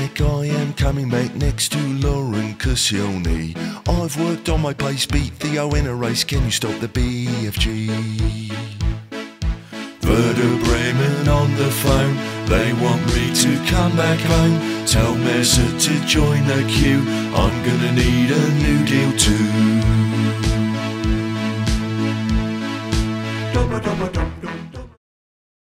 back, I am coming back next to Lauren Cassioni. I've worked on my pace, beat Theo in a race, can you stop the BFG? Werder Bremen on the phone, they want me to come back home. Tell Mercer to join the queue, I'm gonna need a new